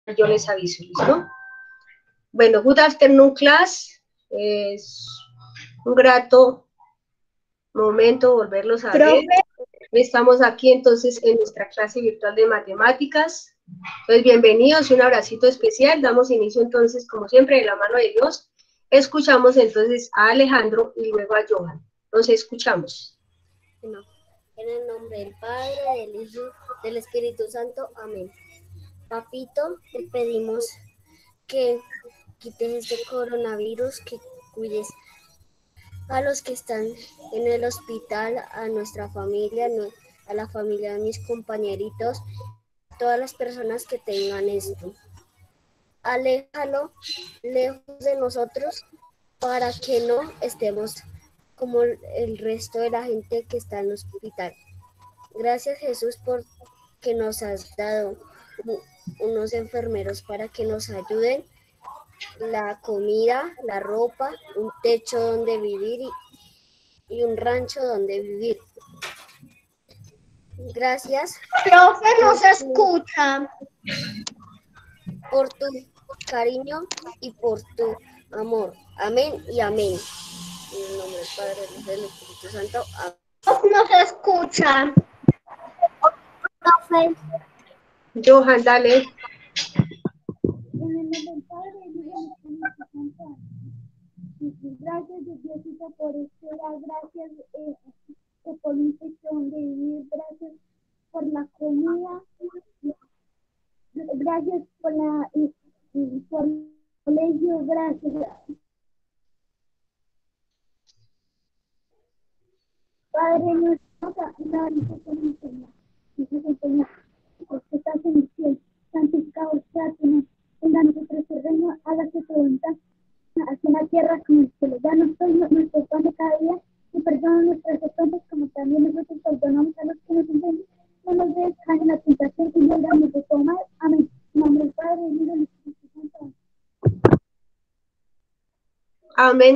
yo les aviso, ¿listo? Bueno, good afternoon, class. Es un grato momento volverlos a ver. Estamos aquí entonces en nuestra clase virtual de matemáticas. Entonces, bienvenidos y un abracito especial. Damos inicio entonces, como siempre, de la mano de Dios. Escuchamos entonces a Alejandro y luego a Johan. Entonces, escuchamos. No. En el nombre del Padre, del Hijo, del Espíritu Santo. Amén. Papito, te pedimos que quites este coronavirus, que cuides a los que están en el hospital, a nuestra familia, a la familia de mis compañeritos, todas las personas que tengan esto. Aléjalo lejos de nosotros para que no estemos como el resto de la gente que está en el hospital. Gracias, Jesús, por que nos has dado unos enfermeros para que nos ayuden, la comida, la ropa, un techo donde vivir y un rancho donde vivir. Gracias. Profe, no se escucha. Por tu cariño y por tu amor. Amén y amén. En el nombre del Padre, del Hijo y del Espíritu Santo. Amén. No se escucha. Profe. Johan, dale. En el nombre del Padre, del Hijo y del Espíritu Santo. Gracias, Diosito, por esperar. Gracias por un techo donde vivir. Gracias por la comida. Gracias por el colegio. Gracias. Padre nuestro, que estás en el cielo, santificado sea tu nombre. Venga a nosotros el reino, hágase tu voluntad, así en la tierra como en el cielo. Danos hoy nuestro pan de cada día y perdona nuestras ofensas como también nosotros perdonamos a los que nos ofenden. No nos dejes caer en la tentación y líbranos de todo mal. Amén. En nombre del Padre, del Hijo y del Espíritu Santo. Amén.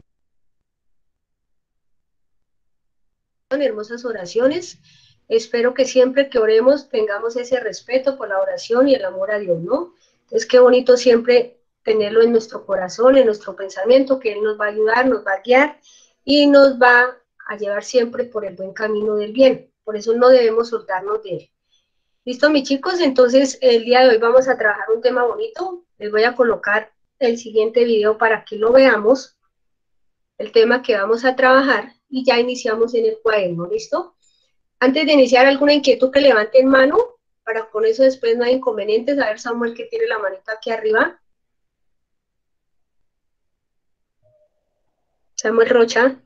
Hermosas oraciones. Espero que siempre que oremos tengamos ese respeto por la oración y el amor a Dios, ¿no? Entonces, qué bonito siempre tenerlo en nuestro corazón, en nuestro pensamiento, que Él nos va a ayudar, nos va a guiar y nos va a llevar siempre por el buen camino del bien. Por eso no debemos soltarnos de Él. ¿Listo, mis chicos? Entonces, el día de hoy vamos a trabajar un tema bonito. Les voy a colocar el siguiente video para que lo veamos, el tema que vamos a trabajar, y ya iniciamos en el cuaderno, ¿listo? Antes de iniciar, ¿alguna inquietud que levanten mano? Para con eso después no hay inconvenientes. A ver, Samuel, que tiene la manita aquí arriba. Samuel Rocha.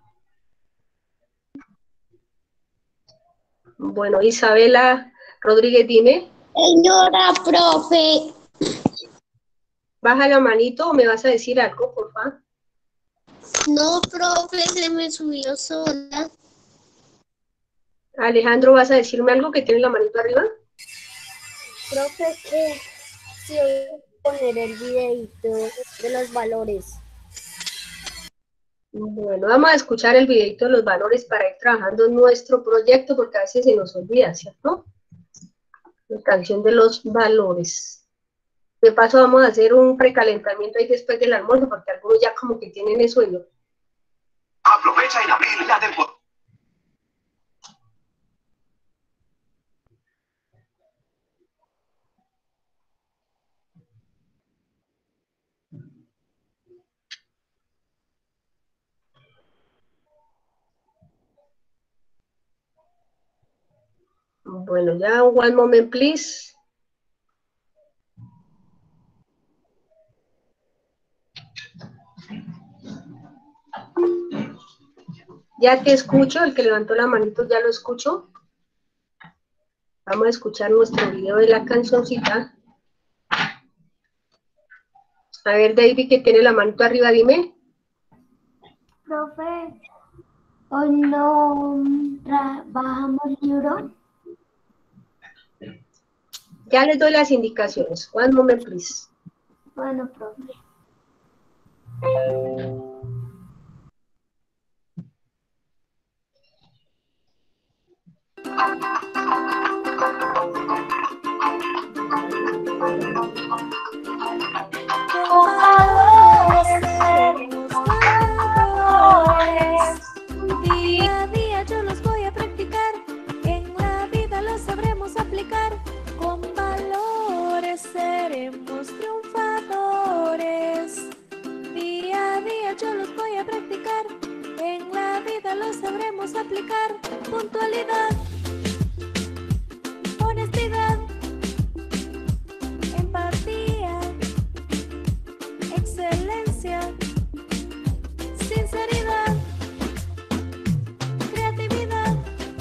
Bueno, Isabela Rodríguez, dime. Señora profe. Baja la manito o me vas a decir algo, por favor. No, profe, se me subió sola. Alejandro, ¿vas a decirme algo que tiene la manito arriba? Profe, que si voy a poner el videito de los valores. Bueno, vamos a escuchar el videito de los valores para ir trabajando en nuestro proyecto, porque a veces se nos olvida, ¿cierto? La canción de los valores. De paso vamos a hacer un precalentamiento ahí después del almuerzo, porque algunos ya como que tienen el sueño. Aprovecha en abril la temporada. Bueno, ya one moment, please. Ya te escucho, el que levantó la manito ya lo escucho. Vamos a escuchar nuestro video de la cancioncita. A ver, David, que tiene la manito arriba, dime. Profe, hoy no trabajamos libro. Ya les doy las indicaciones. One moment, please. Bueno, profe. seremos triunfadores. Día a día yo los voy a practicar, en la vida los sabremos aplicar. Puntualidad, honestidad, empatía, excelencia, sinceridad, creatividad,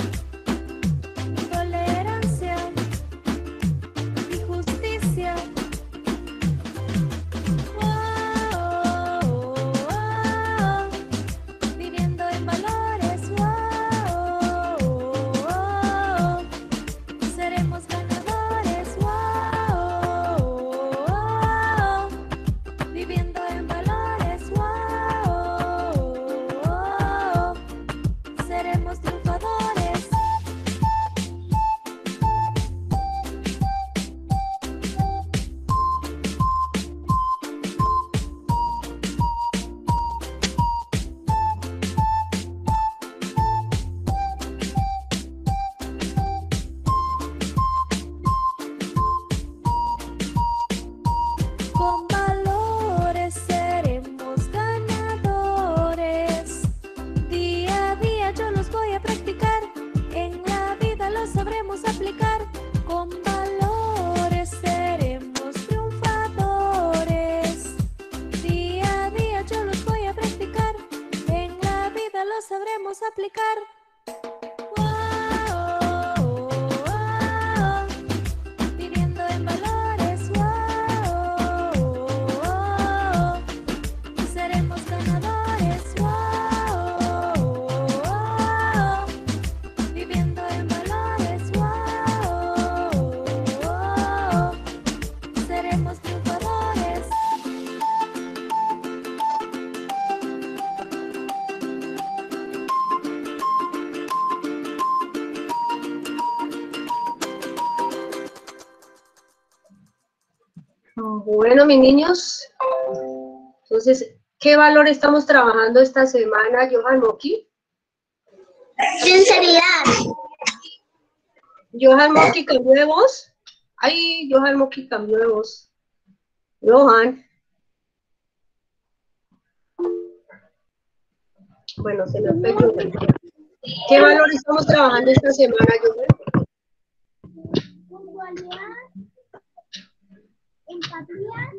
tolerancia y justicia. Wow, wow, viviendo en valores. Wow, wow, seremos ganadores. Wow, wow, viviendo en valores. Wow, wow, seremos triunfadores. Con valores seremos ganadores. Día a día yo los voy a practicar, en la vida los sabremos aplicar. Con valores seremos triunfadores. Día a día yo los voy a practicar, en la vida los sabremos aplicar. Wow, wow, viviendo en valores. Wow, wow, seremos ganadores. Wow, wow, viviendo en valores. Wow, wow, seremos triunfadores. Bueno, mis niños, entonces, ¿qué valor estamos trabajando esta semana, Johan Moki? Sinceridad. Johan Moki cambió de voz. Ay, Johan Moki cambió de voz. Johan. Bueno, se nos fue Johan. ¿Qué valor estamos trabajando esta semana, Johan? Puntualidad. Empatía.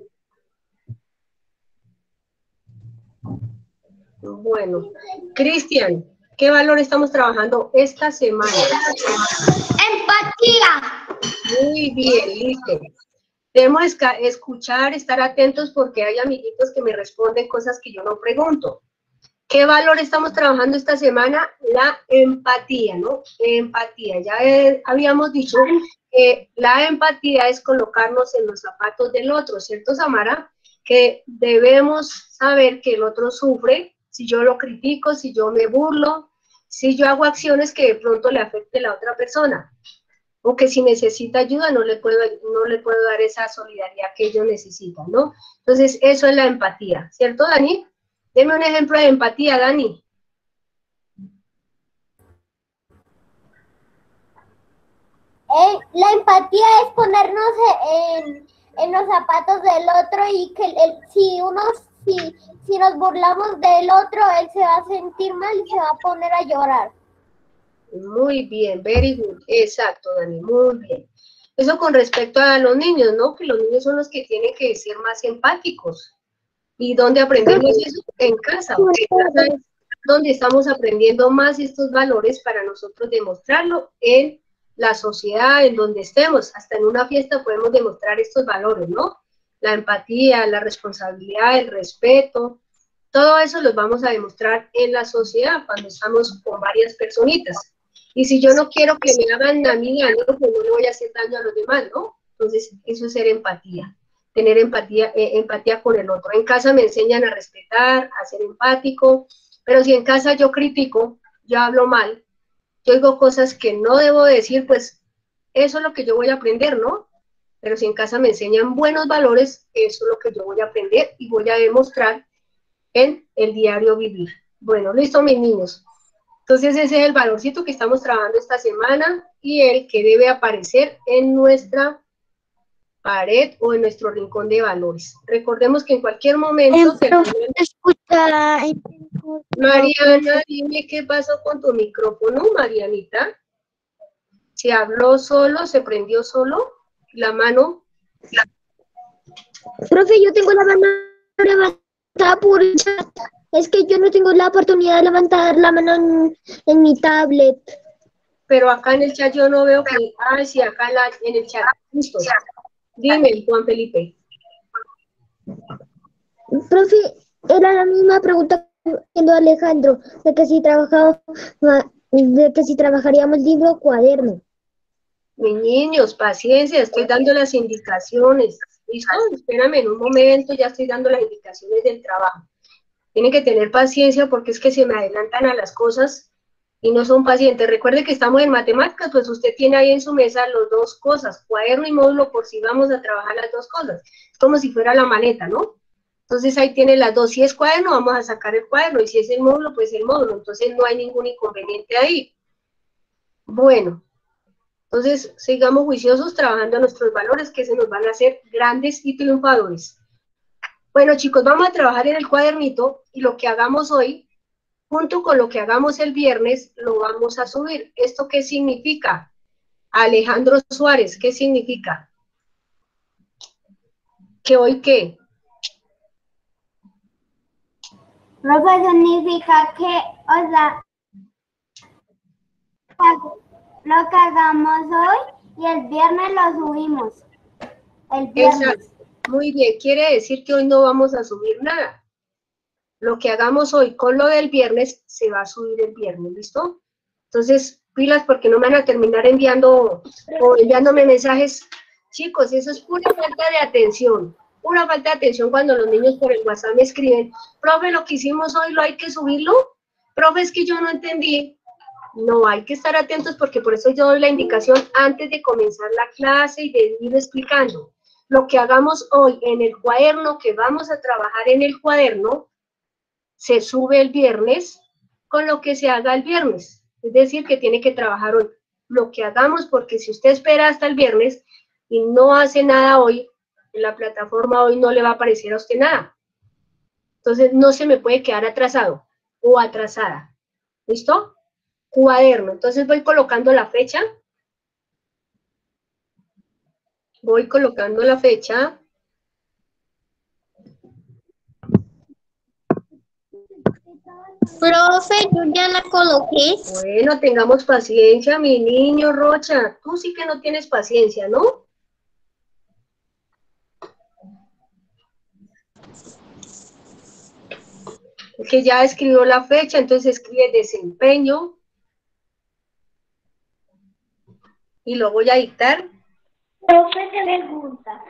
Bueno, Cristian, ¿qué valor estamos trabajando esta semana? Empatía. Muy bien, listo. Debemos escuchar, estar atentos porque hay amiguitos que me responden cosas que yo no pregunto. ¿Qué valor estamos trabajando esta semana? La empatía, ¿no? Empatía. Ya habíamos dicho que la empatía es colocarnos en los zapatos del otro, ¿cierto, Samara? Que debemos saber que el otro sufre, si yo lo critico, si yo me burlo, si yo hago acciones que de pronto le afecte a la otra persona, o que si necesita ayuda no le puedo dar esa solidaridad que ellos necesitan, ¿no? Entonces, eso es la empatía, ¿cierto, Dani? Deme un ejemplo de empatía, Dani. La empatía es ponernos en los zapatos del otro y que si nos burlamos del otro, él se va a sentir mal y se va a poner a llorar. Muy bien, very good. Exacto, Dani, muy bien. Eso con respecto a los niños, ¿no? Que los niños son los que tienen que ser más empáticos. ¿Y dónde aprendemos eso? En casa. Porque en casa es donde estamos aprendiendo más estos valores para nosotros demostrarlo en la sociedad, en donde estemos. Hasta en una fiesta podemos demostrar estos valores, ¿no? La empatía, la responsabilidad, el respeto. Todo eso los vamos a demostrar en la sociedad cuando estamos con varias personitas. Y si yo no quiero que me hagan a mí daño, pues no le voy a hacer daño a los demás, ¿no? Entonces, eso es ser empatía. Tener empatía con el otro. En casa me enseñan a respetar, a ser empático, pero si en casa yo critico, yo hablo mal, yo digo cosas que no debo decir, pues eso es lo que yo voy a aprender, ¿no? Pero si en casa me enseñan buenos valores, eso es lo que yo voy a aprender y voy a demostrar en el diario vivir. Bueno, listo, mis niños. Entonces ese es el valorcito que estamos trabajando esta semana y el que debe aparecer en nuestra pared o en nuestro rincón de valores. Recordemos que en cualquier momento... Escucha. Mariana, dime qué pasó con tu micrófono, Marianita. ¿Se habló solo? ¿Se prendió solo? ¿La mano? Profe, yo tengo la mano levantada por el chat. Es que yo no tengo la oportunidad de levantar la mano en mi tablet. Pero acá en el chat yo no veo que... Ah, sí, acá en el chat. Listo. Dime, Juan Felipe. Profe, era la misma pregunta que haciendo Alejandro, de que si trabajaríamos libro o cuaderno. Mis niños, paciencia, estoy dando las indicaciones. ¿Listo? Espérame en un momento, ya estoy dando las indicaciones del trabajo. Tienen que tener paciencia porque es que se me adelantan a las cosas y no son pacientes. Recuerde que estamos en matemáticas, pues usted tiene ahí en su mesa las dos cosas, cuaderno y módulo, por si vamos a trabajar las dos cosas. Es como si fuera la maleta, ¿no? Entonces ahí tiene las dos. Si es cuaderno, vamos a sacar el cuaderno, y si es el módulo, pues el módulo. Entonces no hay ningún inconveniente ahí. Bueno, entonces sigamos juiciosos trabajando nuestros valores que se nos van a hacer grandes y triunfadores. Bueno, chicos, vamos a trabajar en el cuadernito y lo que hagamos hoy, junto con lo que hagamos el viernes, lo vamos a subir. ¿Esto qué significa? Alejandro Suárez, ¿qué significa? ¿Que hoy qué? Profe, significa que, o sea, lo que hagamos hoy y el viernes lo subimos. El viernes. Exacto. Muy bien, quiere decir que hoy no vamos a subir nada. Lo que hagamos hoy con lo del viernes se va a subir el viernes, ¿listo? Entonces, pilas porque no me van a terminar enviándome mensajes. Chicos, eso es pura falta de atención. Pura falta de atención cuando los niños por el WhatsApp me escriben, profe, lo que hicimos hoy, ¿lo hay que subirlo? Profe, es que yo no entendí. No, hay que estar atentos porque por eso yo doy la indicación antes de comenzar la clase y de ir explicando. Lo que hagamos hoy en el cuaderno, que vamos a trabajar en el cuaderno, se sube el viernes con lo que se haga el viernes. Es decir, que tiene que trabajar hoy lo que hagamos, porque si usted espera hasta el viernes y no hace nada hoy, en la plataforma hoy no le va a aparecer a usted nada. Entonces no se me puede quedar atrasado o atrasada. ¿Listo? Cuaderno. Entonces voy colocando la fecha. Voy colocando la fecha. Profe, yo ya la coloqué. Bueno, tengamos paciencia, mi niño Rocha. Tú sí que no tienes paciencia, ¿no? Que ya escribió la fecha, entonces escribe desempeño. Y lo voy a dictar. Profe, ¿qué le gusta?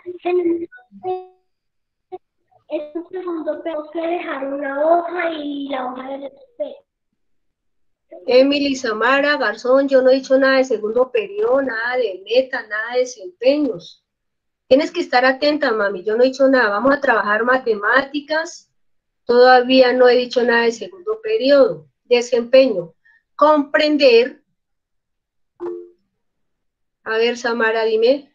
Es un segundo, tengo que dejar una hoja y la hoja del espejo. Emily, Samara, Garzón, yo no he dicho nada de segundo periodo, nada de meta, nada de desempeños. Tienes que estar atenta, mami, yo no he dicho nada. Vamos a trabajar matemáticas. Todavía no he dicho nada de segundo periodo. Desempeño. Comprender. A ver, Samara, dime.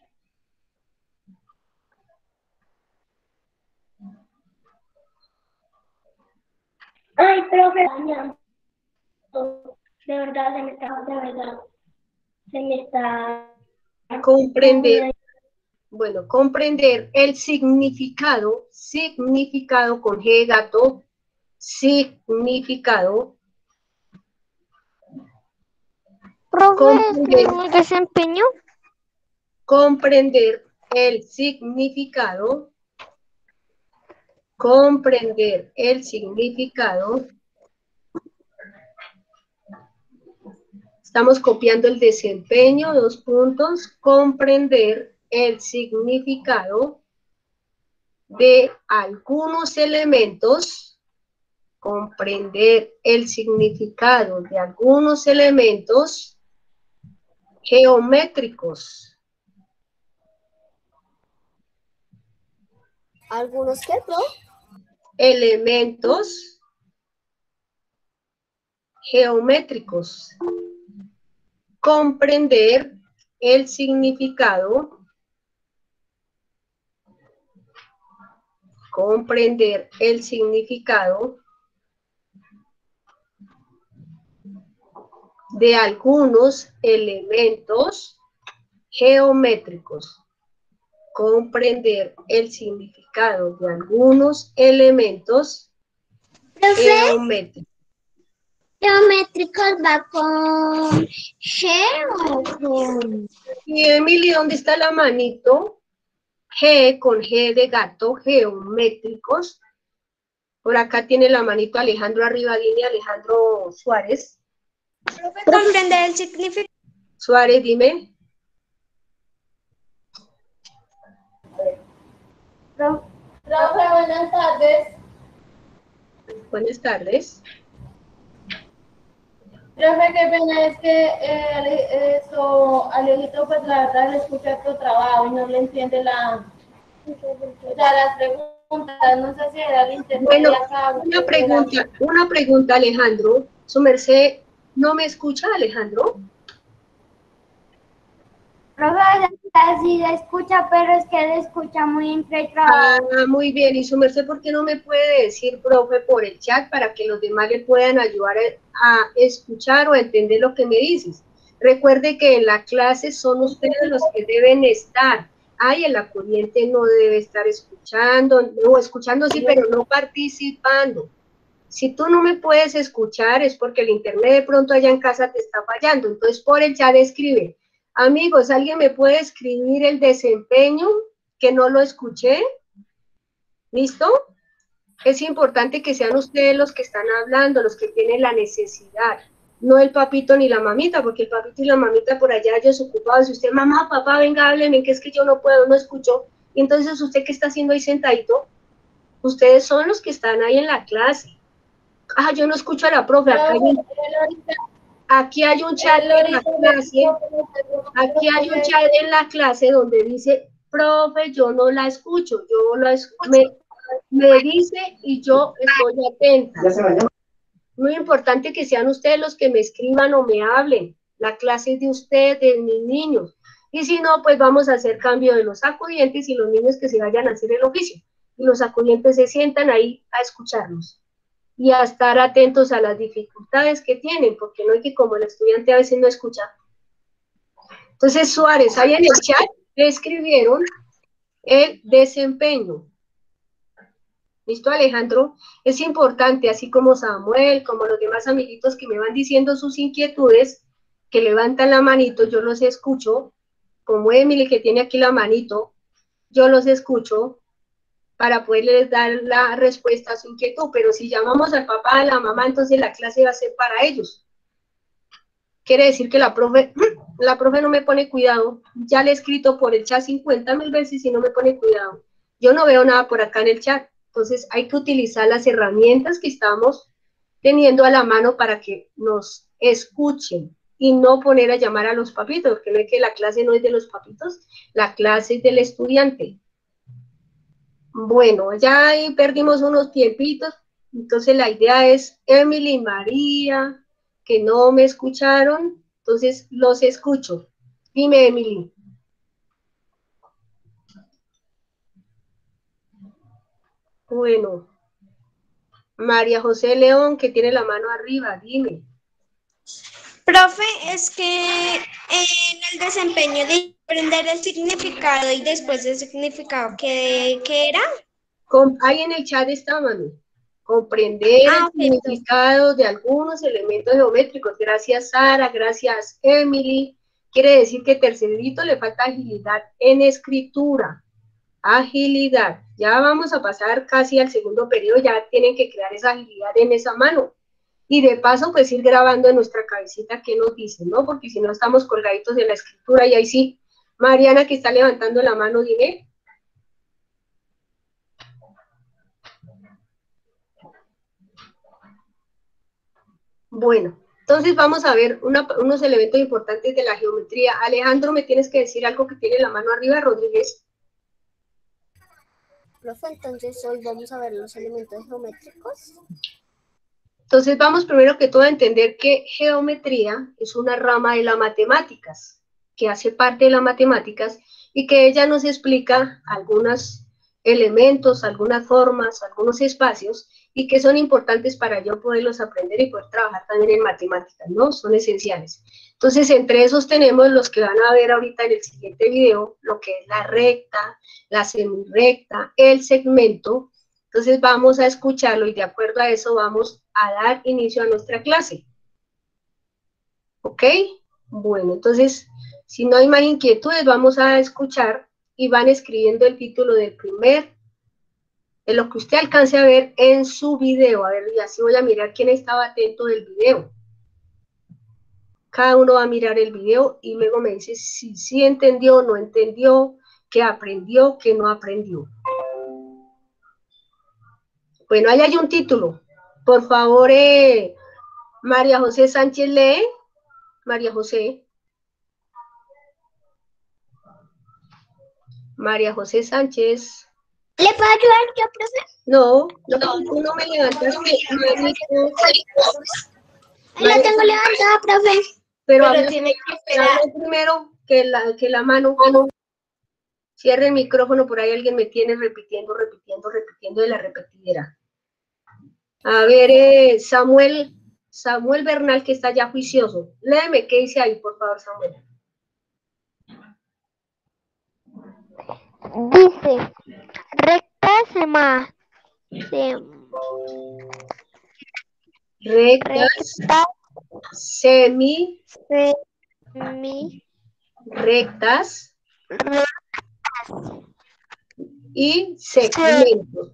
Ay, profe, de verdad, se me está... Comprender. Bueno, comprender el significado con G de gato, significado. Profe, ¿el desempeño? Comprender el significado. Comprender el significado. Estamos copiando el desempeño, 2 puntos. Comprender el significado de algunos elementos. Comprender el significado de algunos elementos geométricos. ¿Algunos qué, pro? Elementos geométricos. Comprender el significado comprender el significado de algunos elementos geométricos. Comprender el significado de algunos elementos geométricos. Geométricos va con G o con... Y Emily, ¿dónde está la manito? G con G de gato, geométricos. Por acá tiene la manito Alejandro arriba, dime Alejandro Suárez. Comprender el significado. Suárez, dime. Profe, buenas tardes. Buenas tardes. Profe, qué pena, es que Alejito, pues la verdad le escucha tu trabajo y no le entiende las preguntas, no sé si era el internet. Bueno, de acá, una pregunta, Alejandro. Su merced, ¿no me escucha, Alejandro? Profe, sí la escucha, pero es que le escucha muy entretrabado. Ah, muy bien. Y su merced, ¿por qué no me puede decir, profe, por el chat para que los demás le puedan ayudar a escuchar o a entender lo que me dices? Recuerde que en la clase son ustedes los que deben estar. Ay, el acudiente no debe estar escuchando, o escuchando sí, pero no participando. Si tú no me puedes escuchar es porque el internet de pronto allá en casa te está fallando. Entonces por el chat escribe. Amigos, ¿alguien me puede escribir el desempeño que no lo escuché? ¿Listo? Es importante que sean ustedes los que están hablando, los que tienen la necesidad, no el papito ni la mamita, porque el papito y la mamita por allá ellos ocupados. Si usted, mamá, papá, venga, háblenme, que es que yo no puedo, no escucho. Y entonces, ¿usted qué está haciendo ahí sentadito? Ustedes son los que están ahí en la clase. Ah, yo no escucho a la profe, aquí hay un chat en la clase, aquí hay un chat en la clase donde dice, profe, yo no la escucho, me dice y yo estoy atenta. Muy importante que sean ustedes los que me escriban o me hablen, la clase es de ustedes, de mis niños, y si no, pues vamos a hacer cambio de los acudientes y los niños que se vayan a hacer el oficio, y los acudientes se sientan ahí a escucharnos y a estar atentos a las dificultades que tienen, porque no hay que, como el estudiante a veces no escucha. Entonces, Suárez, ahí en el chat le escribieron el desempeño. ¿Listo, Alejandro? Es importante, así como Samuel, como los demás amiguitos que me van diciendo sus inquietudes, que levantan la manito, yo los escucho, como Emily que tiene aquí la manito, yo los escucho, para poderles dar la respuesta a su inquietud, pero si llamamos al papá, a la mamá, entonces la clase va a ser para ellos. Quiere decir que la profe no me pone cuidado, ya le he escrito por el chat 50.000 veces y no me pone cuidado. Yo no veo nada por acá en el chat, entonces hay que utilizar las herramientas que estamos teniendo a la mano para que nos escuchen y no poner a llamar a los papitos, porque no es que la clase no es de los papitos, la clase es del estudiante. Bueno, ya ahí perdimos unos tiempitos, entonces la idea es Emily y María, que no me escucharon, entonces los escucho. Dime, Emily. Bueno, María José León, que tiene la mano arriba, dime. Profe, es que en el desempeño de aprender el significado y después el significado, ¿qué era? Ahí en el chat está, mami. Comprender el significado de algunos elementos geométricos. Gracias, Sara. Gracias, Emily. Quiere decir que tercerito le falta agilidad en escritura. Agilidad. Ya vamos a pasar casi al segundo periodo. Ya tienen que crear esa agilidad en esa mano. Y de paso, pues ir grabando en nuestra cabecita qué nos dicen, ¿no? Porque si no estamos colgaditos de la escritura. Y ahí sí, Mariana, que está levantando la mano, dime. Bueno, entonces vamos a ver unos elementos importantes de la geometría. Alejandro, ¿me tienes que decir algo que tiene la mano arriba, Rodríguez? Profe, entonces hoy vamos a ver los elementos geométricos. Entonces vamos primero que todo a entender que geometría es una rama de las matemáticas, que hace parte de las matemáticas y que ella nos explica algunos elementos, algunas formas, algunos espacios, y que son importantes para yo poderlos aprender y poder trabajar también en matemáticas, ¿no? Son esenciales. Entonces, entre esos tenemos los que van a ver ahorita en el siguiente video, lo que es la recta, la semirrecta, el segmento. Entonces, vamos a escucharlo y de acuerdo a eso vamos a dar inicio a nuestra clase. ¿Ok? Bueno, entonces, si no hay más inquietudes, vamos a escuchar y van escribiendo el título del primer, de lo que usted alcance a ver en su video. A ver, y así voy a mirar quién estaba atento del video. Cada uno va a mirar el video y luego me dice si sí entendió, no entendió, qué aprendió, qué no aprendió. Bueno, ahí hay un título. Por favor, María José Sánchez lee. María José. María José Sánchez. ¿Le puedo ayudar yo, profe? No, tú no me levantaste. La tengo levantada, profe. Pero tiene que esperar. hable primero que la mano. Cierre el micrófono, por ahí alguien me tiene repitiendo de la repetidera. A ver, Samuel Bernal, que está ya juicioso. Léeme qué dice ahí, por favor, Samuel. Dice, rectas más. Rectas, semi, rectas y segmentos.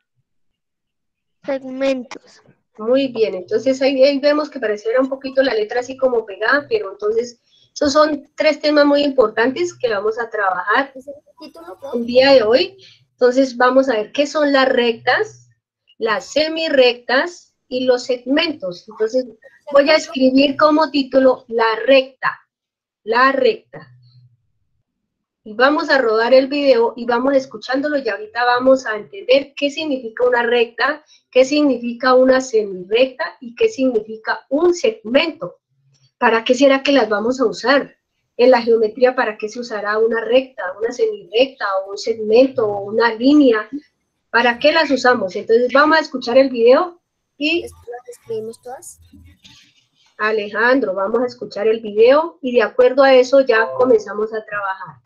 Segmentos. Muy bien, entonces ahí vemos que pareciera un poquito la letra así como pegada, pero entonces esos son tres temas muy importantes que vamos a trabajar el día de hoy. Entonces vamos a ver qué son las rectas, las semirrectas y los segmentos. Entonces voy a escribir como título la recta, la recta. Y vamos a rodar el video y vamos escuchándolo y ahorita vamos a entender qué significa una recta, qué significa una semirrecta y qué significa un segmento. ¿Para qué será que las vamos a usar? En la geometría, ¿para qué se usará una recta, una semirrecta o un segmento o una línea? ¿Para qué las usamos? Entonces vamos a escuchar el video y... ¿Las escribimos todas? Alejandro, vamos a escuchar el video y de acuerdo a eso ya comenzamos a trabajar.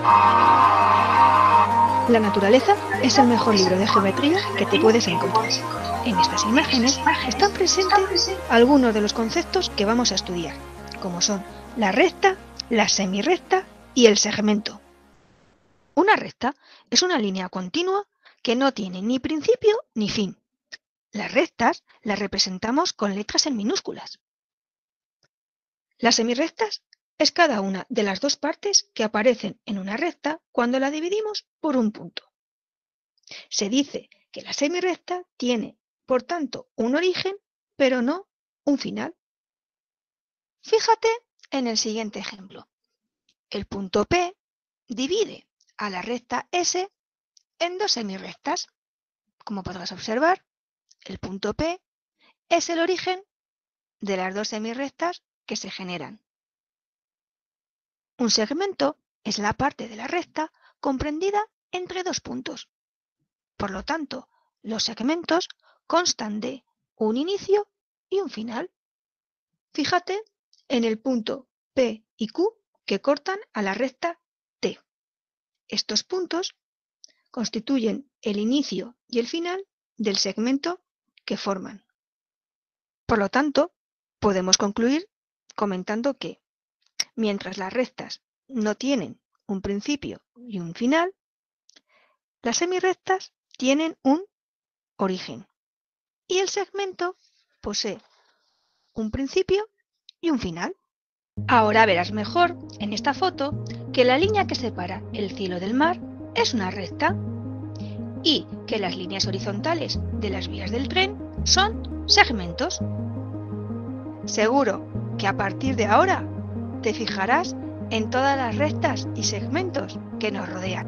La naturaleza es el mejor libro de geometría que te puedes encontrar. En estas imágenes están presentes algunos de los conceptos que vamos a estudiar, como son la recta, la semirrecta y el segmento. Una recta es una línea continua que no tiene ni principio ni fin. Las rectas las representamos con letras en minúsculas. Las semirrectas es cada una de las dos partes que aparecen en una recta cuando la dividimos por un punto. Se dice que la semirrecta tiene, por tanto, un origen, pero no un final. Fíjate en el siguiente ejemplo. El punto P divide a la recta S en dos semirrectas. Como podrás observar, el punto P es el origen de las dos semirrectas que se generan. Un segmento es la parte de la recta comprendida entre dos puntos. Por lo tanto, los segmentos constan de un inicio y un final. Fíjate en el punto P y Q que cortan a la recta T. Estos puntos constituyen el inicio y el final del segmento que forman. Por lo tanto, podemos concluir comentando que, mientras las rectas no tienen un principio y un final, las semirrectas tienen un origen y el segmento posee un principio y un final. Ahora verás mejor en esta foto que la línea que separa el cielo del mar es una recta y que las líneas horizontales de las vías del tren son segmentos. Seguro que a partir de ahora te fijarás en todas las rectas y segmentos que nos rodean.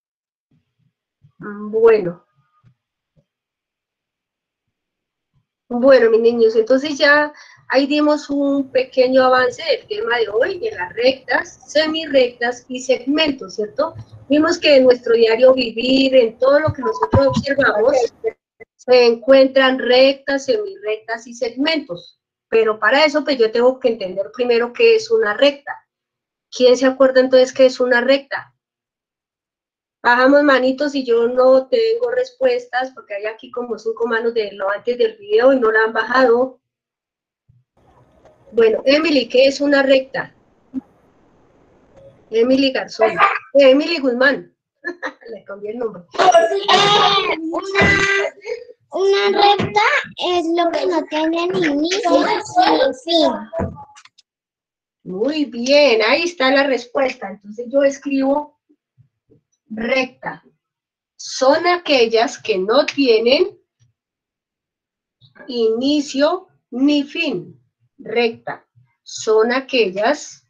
Bueno, Bueno, mis niños, entonces ya ahí dimos un pequeño avance del tema de hoy, de las rectas, semirrectas y segmentos, ¿cierto? Vimos que en nuestro diario vivir, en todo lo que nosotros observamos, se encuentran rectas, semirrectas y segmentos. Pero para eso, pues yo tengo que entender primero qué es una recta. ¿Quién se acuerda entonces qué es una recta? Bajamos manitos y yo no tengo respuestas porque hay aquí como 5 manos de lo antes del video y no la han bajado. Bueno, Emily, ¿qué es una recta? Emily Garzón. Emily Guzmán. Le cambié el nombre. Una recta es lo que no tiene ni inicio ni fin. Muy bien, ahí está la respuesta. Entonces yo escribo recta. Son aquellas que no tienen inicio ni fin. Recta. Son aquellas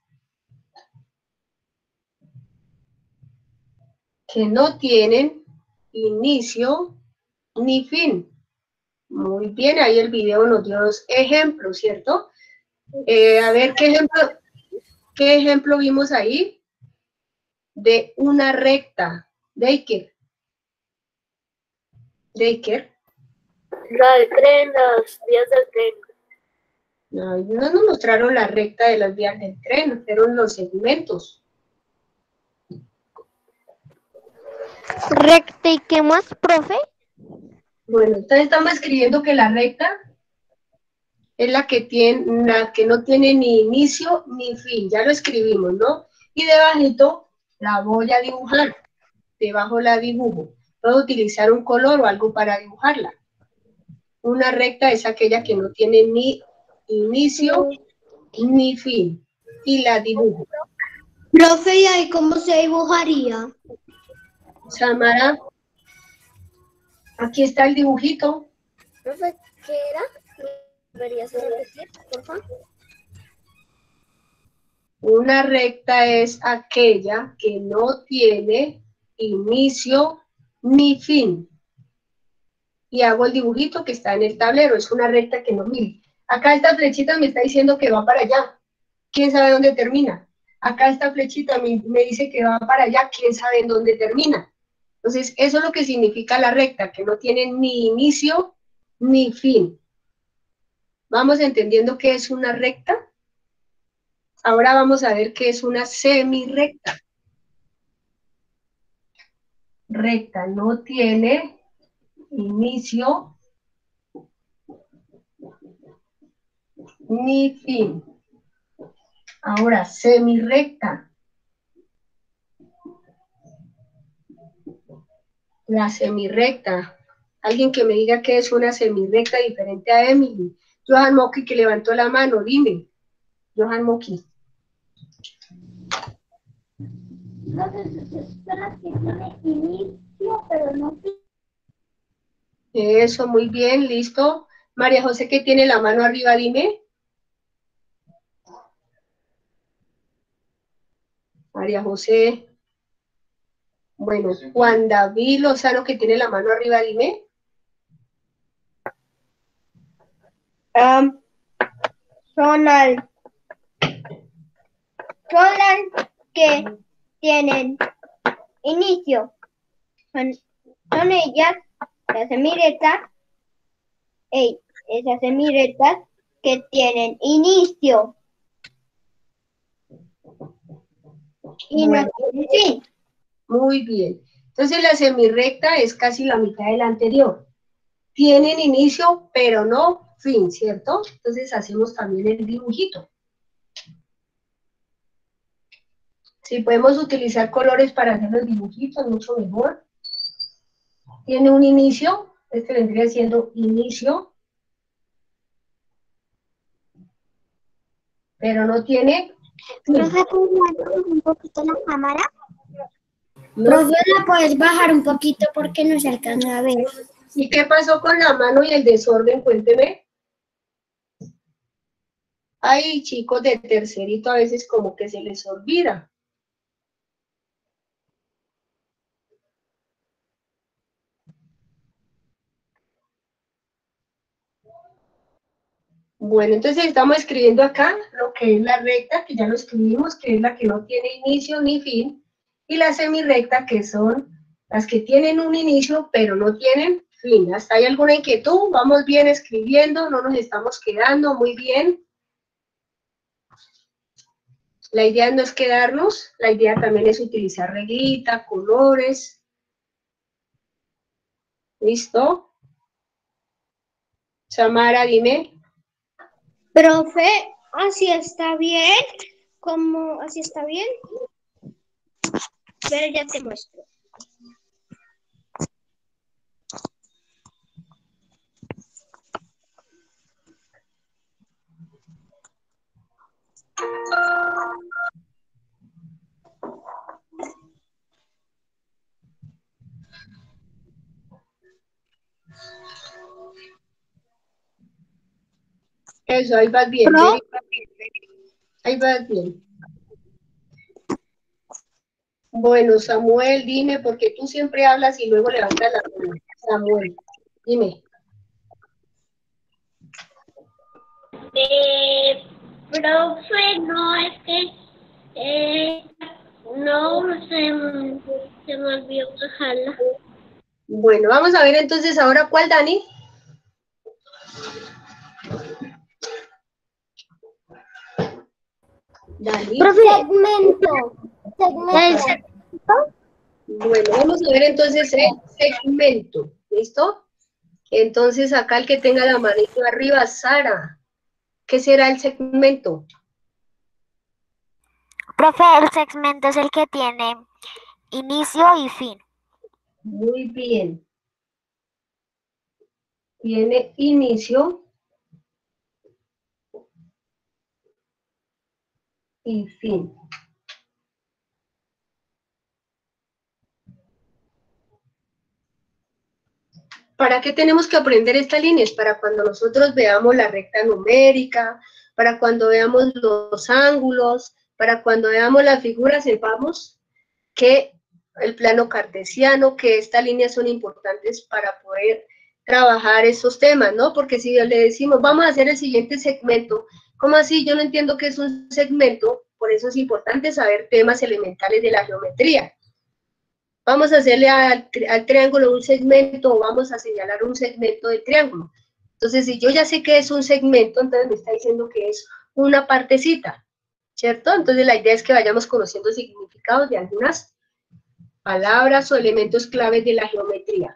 que no tienen inicio ni fin. Muy bien, ahí el video nos dio 2 ejemplos, ¿cierto? A ver, ¿qué ejemplo vimos ahí? De una recta. Daker. La del tren, las vías del tren. No, no nos mostraron la recta de las vías del tren, fueron los segmentos. ¿Recta y qué más, profe? Bueno, entonces estamos escribiendo que la recta es la que no tiene ni inicio ni fin, ya lo escribimos, ¿no? Y debajito la voy a dibujar, debajo la dibujo. Puedo utilizar un color o algo para dibujarla. Una recta es aquella que no tiene ni inicio ni fin, y la dibujo. Profe, ¿y ahí cómo se dibujaría? Samara, aquí está el dibujito. Profe, ¿qué era? ¿Deberías repetir, por favor? Una recta es aquella que no tiene inicio ni fin. Y hago el dibujito que está en el tablero, es una recta que no mide. Acá esta flechita me está diciendo que va para allá. ¿Quién sabe dónde termina? Acá esta flechita me dice que va para allá, ¿quién sabe en dónde termina? Entonces, eso es lo que significa la recta, que no tiene ni inicio ni fin. ¿Vamos entendiendo qué es una recta? Ahora vamos a ver qué es una semirrecta. Recta no tiene inicio ni fin. Ahora, semirrecta. La semirrecta. Alguien que me diga qué es una semirrecta diferente a Emily. Johan Moki que levantó la mano, dime. Johan Moki. Son las que tienen inicio, pero no fin. Eso, muy bien, listo. María José que tiene la mano arriba, dime. María José. Bueno, Juan David Lozano que tiene la mano arriba, dime. Son las que tienen inicio. Son ellas, las semirectas, esas semirectas que tienen inicio y Bueno. no tienen fin. Muy bien. Entonces la semirrecta es casi la mitad de la anterior. Tienen inicio, pero no fin, ¿cierto? Entonces hacemos también el dibujito. Si podemos utilizar colores para hacer los dibujitos, mucho mejor. Tiene un inicio, este vendría siendo inicio, pero no tiene fin. Profe, ¿puedes bajar un poquito la cámara? No. Profe, ¿la puedes bajar un poquito porque no se alcanza a ver? ¿Y qué pasó con la mano y el desorden? Cuénteme. Ay, chicos de tercerito, a veces como que se les olvida. Bueno, entonces estamos escribiendo acá lo que es la recta, que ya lo escribimos, que es la que no tiene inicio ni fin, y la semirrecta, que son las que tienen un inicio, pero no tienen fin. ¿Hasta hay alguna inquietud? Vamos bien escribiendo, no nos estamos quedando, muy bien. La idea no es quedarnos, la idea también es utilizar reglita, colores. ¿Listo? Samara, dime. Profe, así está bien. ¿Cómo así está bien? Pero ya te muestro. Eso, ahí vas bien. ¿No? Ahí vas bien. Bueno, Samuel, dime, porque tú siempre hablas y luego levantas la mano. Samuel, dime. Profe, no, es que no se me olvidó bajarla. Bueno, vamos a ver entonces ahora cuál, Dani. Dani. Profe, segmento. Bueno, vamos a ver entonces el segmento. ¿Listo? Entonces acá el que tenga la manito arriba, Sara. ¿Qué será el segmento? Profe, el segmento es el que tiene inicio y fin. Muy bien. Tiene inicio y fin. ¿Para qué tenemos que aprender estas líneas? Para cuando nosotros veamos la recta numérica, para cuando veamos los ángulos, para cuando veamos las figuras, sepamos que el plano cartesiano, que estas líneas son importantes para poder trabajar esos temas, ¿no? Porque si le decimos, vamos a hacer el siguiente segmento, ¿cómo así? Yo no entiendo qué es un segmento, por eso es importante saber temas elementales de la geometría. Vamos a hacerle al triángulo un segmento o vamos a señalar un segmento del triángulo. Entonces, si yo ya sé que es un segmento, entonces me está diciendo que es una partecita, ¿cierto? Entonces, la idea es que vayamos conociendo significados de algunas palabras o elementos claves de la geometría.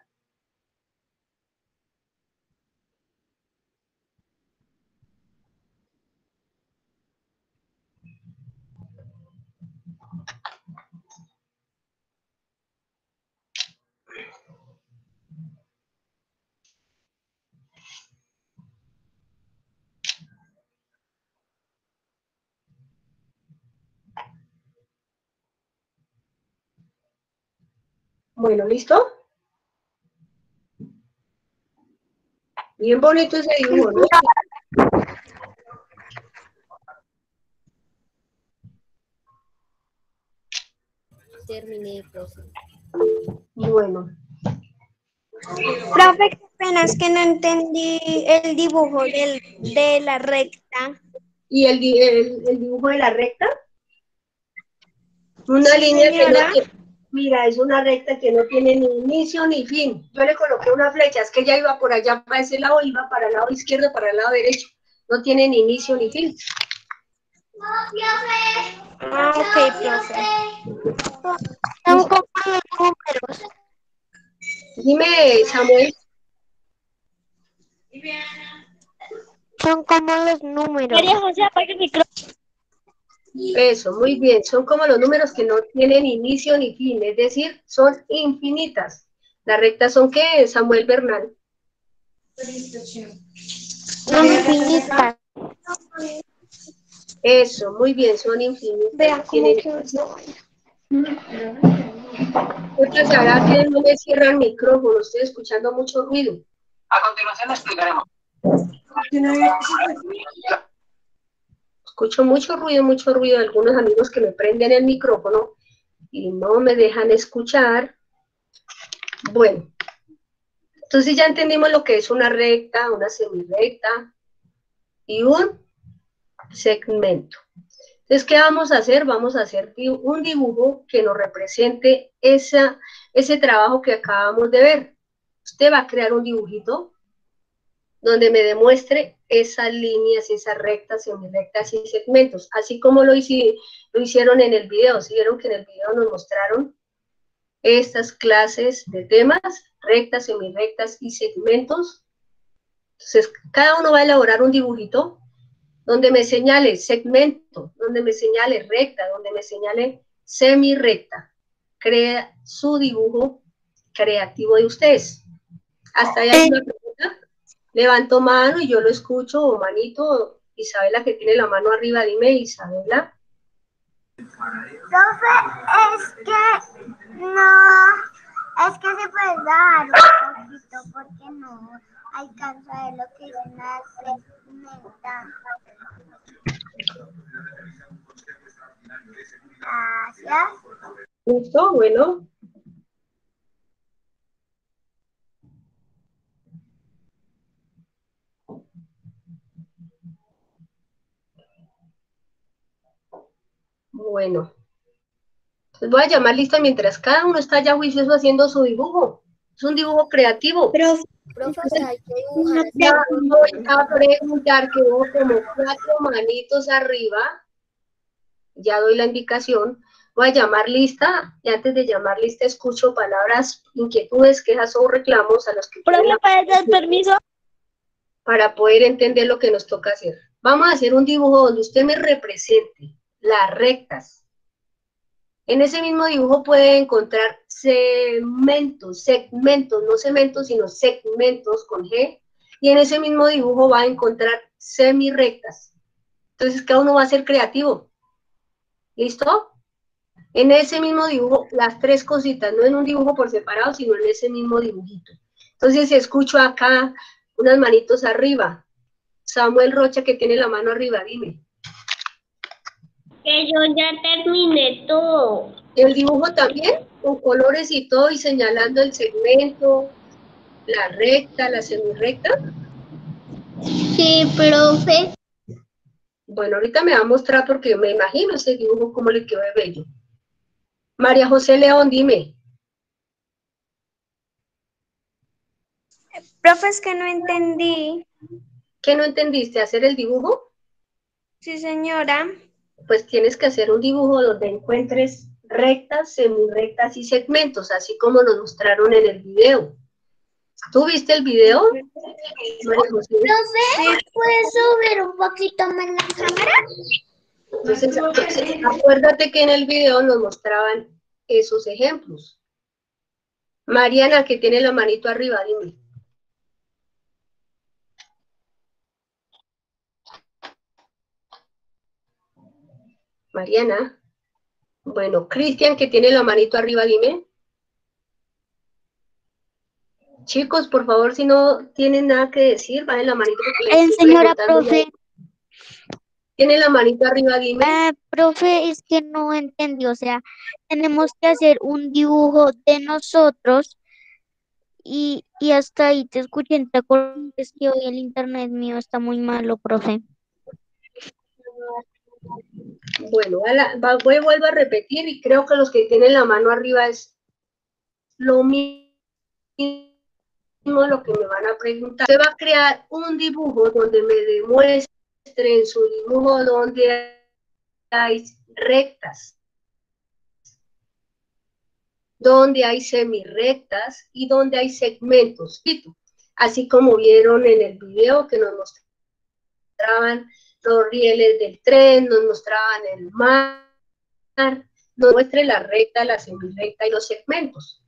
Bueno, ¿listo? Bien bonito ese dibujo, ¿no? Terminé, profe. Bueno. Profe, qué pena, es que no entendí el dibujo de la recta. ¿Y el dibujo de la recta? Una Sí, línea que no señora. tiene, mira, es una recta que no tiene ni inicio ni fin. Yo le coloqué una flecha, es que ella iba por allá para ese lado, iba para el lado izquierdo, para el lado derecho. No tiene ni inicio ni fin. Ah, ok, profe. Son como los números. Dime, Samuel. Son como los números. María José, apague el micrófono. Eso, muy bien. Son como los números que no tienen inicio ni fin, es decir, son infinitas. Las rectas son ¿qué, Samuel Bernal? Infinitas. Eso, muy bien, son infinitas. Vea cómo Tienen... quedó. Otra sabrá que no me cierra el micrófono, estoy escuchando mucho ruido. A continuación explicaremos. Escucho mucho ruido de algunos amigos que me prenden el micrófono y no me dejan escuchar. Bueno, entonces ya entendimos lo que es una recta, una semirrecta. y un segmento. Entonces, ¿qué vamos a hacer? Vamos a hacer un dibujo que nos represente ese trabajo que acabamos de ver. Usted va a crear un dibujito donde me demuestre esas líneas, esas rectas, semirrectas y segmentos, así como lo hicieron en el video. ¿Sí vieron que en el video nos mostraron estas clases de temas, rectas, semirrectas y segmentos? Entonces, cada uno va a elaborar un dibujito donde me señale segmento, donde me señale recta, donde me señale semirrecta. Crea su dibujo creativo de ustedes. ¿Hasta ahí hay una pregunta? Levanto mano y yo lo escucho, o manito. Isabela, que tiene la mano arriba, dime, Isabela. Profe, es que se puede dar un poquito porque no alcanza a ver lo que es una segmenta. Gracias. ¿Listo? Bueno. Bueno. Les voy a llamar lista mientras cada uno está ya juicioso haciendo su dibujo. Es un dibujo creativo. Profe, hay que dibujar. Ya voy a preguntar, que hubo como 4 manitos arriba. Ya doy la indicación. Voy a llamar lista, y antes de llamar lista escucho palabras, inquietudes, quejas o reclamos a los que Profe, ¿puedes dar permiso? para poder entender lo que nos toca hacer. Vamos a hacer un dibujo donde usted me represente las rectas. En ese mismo dibujo puede encontrar segmentos, no segmentos, sino segmentos con G, y en ese mismo dibujo va a encontrar semirrectas. Entonces cada uno va a ser creativo. ¿Listo? En ese mismo dibujo, las 3 cositas, no en un dibujo por separado, sino en ese mismo dibujito. Entonces escucho acá unas manitos arriba. Samuel Rocha, que tiene la mano arriba, dime. Que yo ya terminé todo. El dibujo también, con colores y todo, y señalando el segmento, la recta, la semirrecta. Sí, profe. Bueno, ahorita me va a mostrar porque me imagino ese dibujo cómo le quedó de bello. María José León, dime. Profe, es que no entendí. ¿Qué no entendiste? ¿Hacer el dibujo? Sí, señora. Pues tienes que hacer un dibujo donde encuentres rectas, semirrectas y segmentos, así como nos mostraron en el video. ¿Tú viste el video, María José? Profe, ¿puedes subir un poquito más la cámara? Entonces, acuérdate que en el video nos mostraban esos ejemplos. Mariana, que tiene la manito arriba, dime. Mariana. Bueno, Cristian, que tiene la manito arriba, dime. Chicos, por favor, si no tienen nada que decir, bajen la manito. Señora profe. Tiene la manito arriba, dime. Profe, es que no entendí, o sea, tenemos que hacer un dibujo de nosotros y hasta ahí te escuché, ¿te acuerdas? Es que hoy el internet mío está muy malo, profe. Bueno, vuelvo a repetir y creo que los que tienen la mano arriba es lo mismo lo que me van a preguntar. Usted va a crear un dibujo donde me demuestre en su dibujo donde hay rectas, donde hay semirrectas y donde hay segmentos, así como vieron en el video que nos mostraban los rieles del tren, nos mostraban el mar, nos muestre la recta, la semirrecta y los segmentos.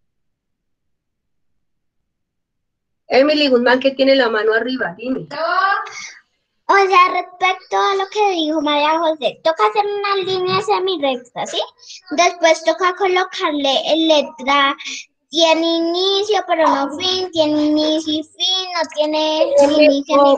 Emily Guzmán, que tiene la mano arriba, dime. O sea, respecto a lo que dijo María José, toca hacer una línea semirecta, ¿sí? Después toca colocarle letra, tiene inicio, pero no fin, tiene inicio y fin, no tiene inicio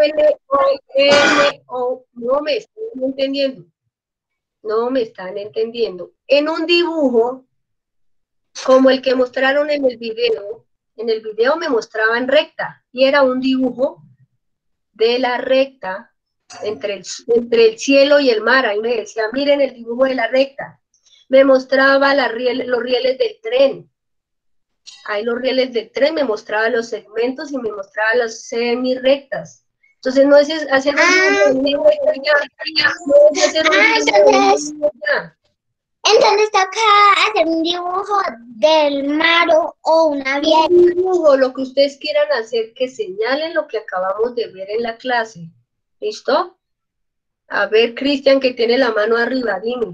no me están entendiendo. No me están entendiendo. En un dibujo, como el que mostraron en el video me mostraban recta, y era un dibujo de la recta entre el cielo y el mar. Ahí me decía, miren el dibujo de la recta. Me mostraba los rieles del tren. Ahí los rieles del tren me mostraba los segmentos y me mostraba las semirrectas. Entonces no es hacer un dibujo de no es hacer un dibujo ya. Entonces toca hacer un dibujo del mar o una vía. Un dibujo, lo que ustedes quieran hacer, que señalen lo que acabamos de ver en la clase. ¿Listo? A ver, Cristian, que tiene la mano arriba, dime.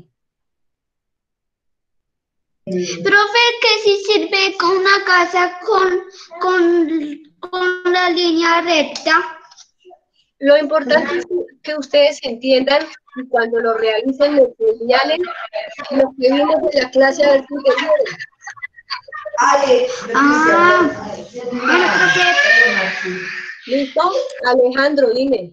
Profe, que si sirve con una casa con la línea recta. Lo importante es que ustedes entiendan y cuando lo realicen me señalen lo que vimos en la clase a ver si entendieron. Bueno, profe. ¿Listo? Alejandro, dime.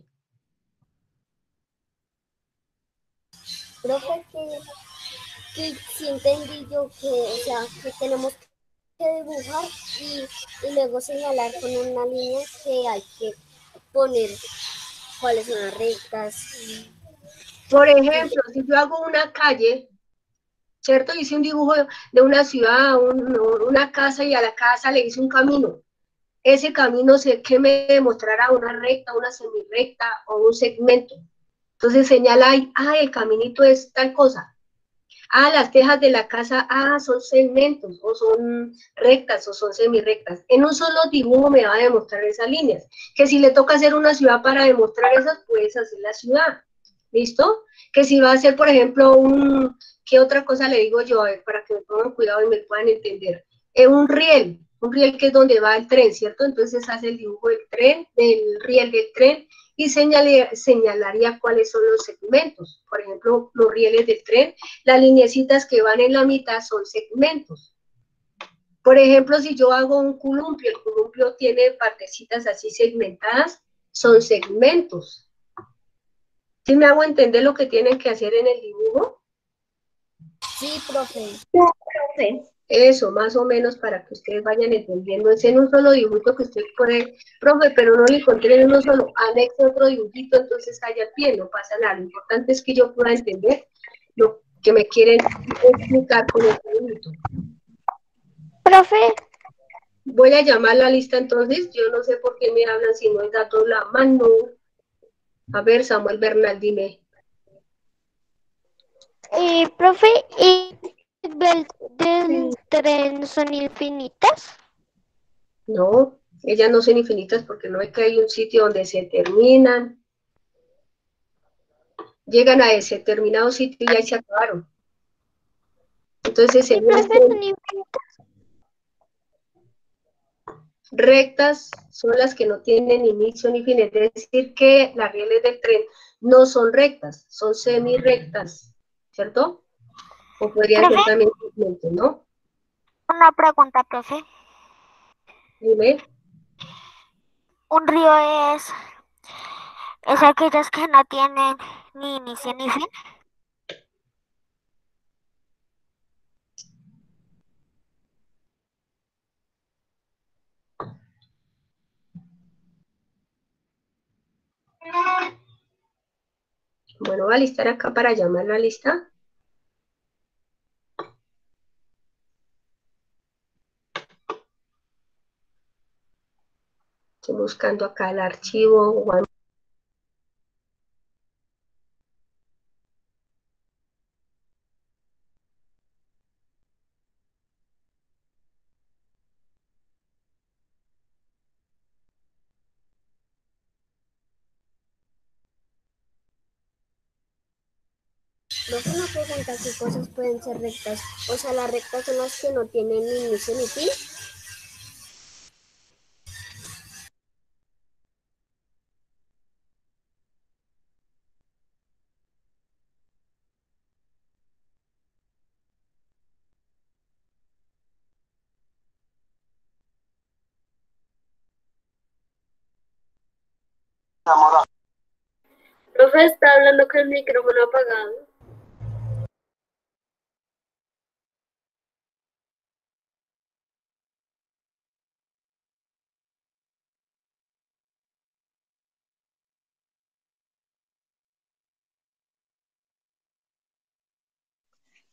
Profe, que sí entendí yo que, o sea, que tenemos que dibujar y luego señalar con una línea que hay que poner cuáles son las rectas. Por ejemplo, si yo hago una calle, ¿cierto? Hice un dibujo de una ciudad, una casa y a la casa le hice un camino. Ese camino sé que me demostrará una recta, una semirrecta o un segmento. Entonces señala ahí, el caminito es tal cosa. Las tejas de la casa, son segmentos, o son rectas, o son semirrectas. En un solo dibujo me va a demostrar esas líneas. Que si le toca hacer una ciudad para demostrar esas, puedes hacer la ciudad. ¿Listo? Que si va a hacer, por ejemplo, ¿qué otra cosa le digo yo? A ver, para que me pongan cuidado y me puedan entender. Un riel que es donde va el tren, ¿cierto? Entonces hace el dibujo del tren, del riel del tren, y señalaría cuáles son los segmentos. Por ejemplo, los rieles del tren, las lineecitas que van en la mitad son segmentos. Por ejemplo, si yo hago un columpio, el columpio tiene partecitas así segmentadas, son segmentos. ¿Sí me hago entender lo que tienen que hacer en el dibujo? Sí, profe. Eso, más o menos, para que ustedes vayan entendiendo. Es en un solo dibujito que usted puede, profe, pero no le encontré en uno solo, anexe otro dibujito, entonces haya pie, no pasa nada. Lo importante es que yo pueda entender lo que me quieren explicar con este dibujito. Profe, Voy a llamar la lista entonces, yo no sé por qué me hablan si no he dado la mano. A ver, Samuel Bernal, dime. profe, ¿y del tren son infinitas? No, ellas no son infinitas porque no es que hay un sitio donde se terminan, llegan a ese determinado sitio y ahí se acabaron. Entonces Sí, serían profe, son infinitas. rectas, son las que no tienen inicio ni fin, es decir que las rieles del tren no son rectas, son semirrectas, ¿cierto? O podrían ser Profe, también segmentos, ¿no? una pregunta, profe. Dime. Un río es aquellas que no tienen ni inicio ni fin. Bueno, voy a listar acá para llamar la lista. Estoy buscando acá el archivo. Profe, una pregunta, ¿qué cosas pueden ser rectas? O sea, las rectas son las que no tienen ni inicio ni fin. Profe, está hablando con el micrófono apagado.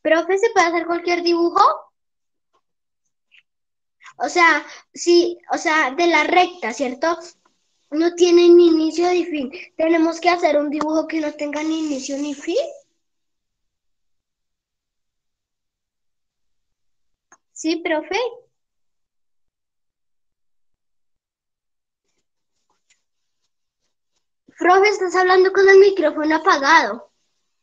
Profe, ¿se puede hacer cualquier dibujo? O sea, sí, o sea, de la recta, ¿cierto? No tiene ni inicio ni fin. ¿Tenemos que hacer un dibujo que no tenga ni inicio ni fin? Sí, profe. Profe, estás hablando con el micrófono apagado.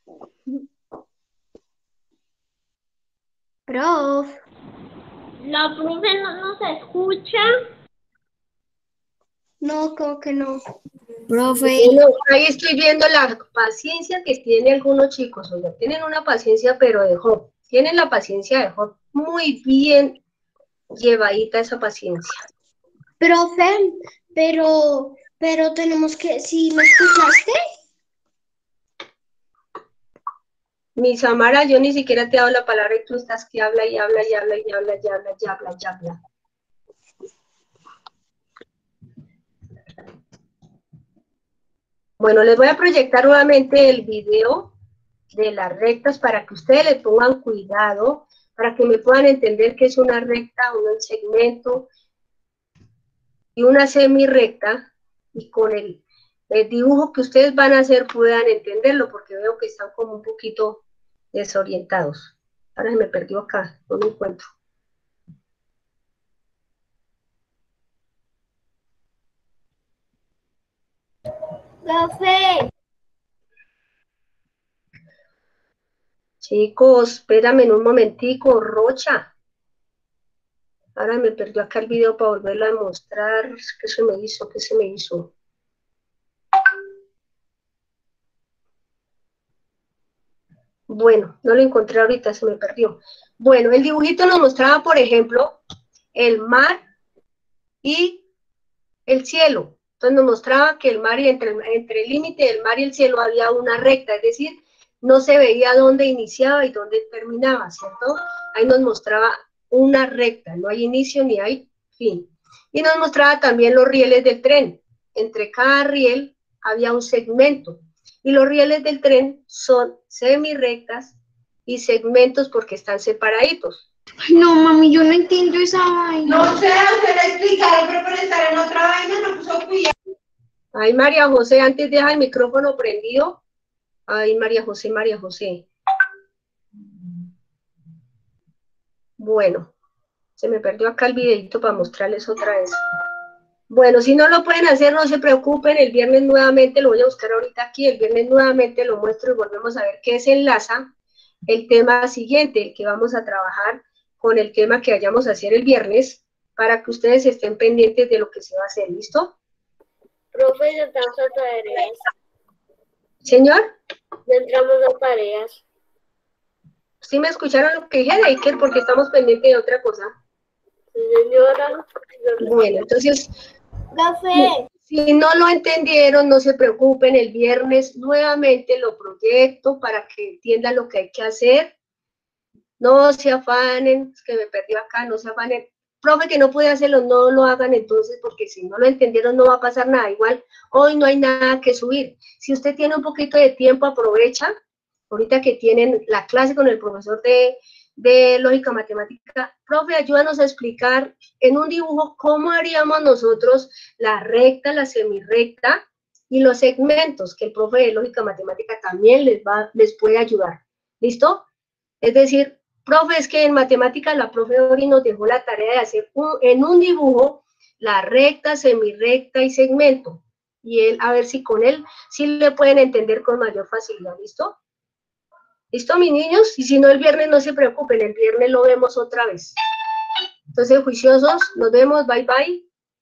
Prof. La profe no nos escucha. No, como que no. Bueno, ahí estoy viendo la paciencia que tienen algunos chicos, oiga, tienen una paciencia pero de Job, tienen la paciencia de Job muy bien llevadita esa paciencia. Profe, pero tenemos que, ¿sí me escuchaste? Mi Samara, yo ni siquiera te he dado la palabra y tú estás que habla y habla y habla y habla y habla y habla y habla. Bueno, les voy a proyectar nuevamente el video de las rectas para que ustedes le pongan cuidado, para que me puedan entender qué es una recta, un segmento y una semirrecta, y con el dibujo que ustedes van a hacer puedan entenderlo, porque veo que están como un poquito desorientados. Ahora se me perdió acá, no lo encuentro. Profe. Chicos, espérame en un momentico, Rocha. Ahora me perdió acá el video para volverlo a mostrar. ¿Qué se me hizo? ¿Qué se me hizo? Bueno, no lo encontré ahorita, se me perdió. Bueno, el dibujito nos mostraba, por ejemplo, el mar y el cielo. Entonces nos mostraba que el mar y entre el límite del mar y el cielo había una recta, es decir, no se veía dónde iniciaba y dónde terminaba, ¿cierto? Ahí nos mostraba una recta, no hay inicio ni hay fin. Y nos mostraba también los rieles del tren. Entre cada riel había un segmento. Y los rieles del tren son semirrectas y segmentos porque están separaditos. Ay, no, mami, yo no entiendo esa vaina. No sé, usted le explicaron, pero por estar en otra vaina no puso cuidado. Ay, María José, antes deja el micrófono prendido. Ay, María José, María José. Bueno, se me perdió acá el videito para mostrarles otra vez. Bueno, si no lo pueden hacer, no se preocupen, el viernes nuevamente, lo voy a buscar ahorita aquí, el viernes nuevamente lo muestro y volvemos a ver qué se enlaza el tema siguiente, el que vamos a trabajar con el tema que vayamos a hacer el viernes, para que ustedes estén pendientes de lo que se va a hacer, ¿listo? Profe, ya estamos a tareas. Señor, Ya entramos a tareas. ¿sí me escucharon lo que dije de Iker? Porque estamos pendientes de otra cosa. Señora. Bueno, entonces, Profe. si no lo entendieron, no se preocupen, el viernes nuevamente lo proyecto para que entiendan lo que hay que hacer. No se afanen, es que me perdí acá, no se afanen. Profe, que no puede hacerlo, no lo hagan entonces, porque si no lo entendieron no va a pasar nada. Igual, hoy no hay nada que subir. Si usted tiene un poquito de tiempo, aprovecha, ahorita que tienen la clase con el profesor de lógica matemática. Profe, ayúdanos a explicar en un dibujo cómo haríamos nosotros la recta, la semirrecta y los segmentos, que el profe de lógica matemática también les puede ayudar. ¿Listo? Es decir, profe, es que en matemáticas la profe Ori nos dejó la tarea de hacer en un dibujo la recta, semirrecta y segmento. Y él, a ver si con él sí le pueden entender con mayor facilidad. ¿Listo? ¿Listo, mis niños? Y si no, el viernes no se preocupen, el viernes lo vemos otra vez. Entonces, juiciosos, nos vemos, bye, bye.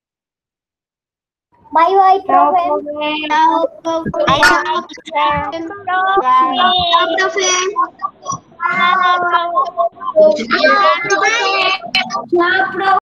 Bye, bye, profe. Chao, profe. Chao, profe. Chao, profe.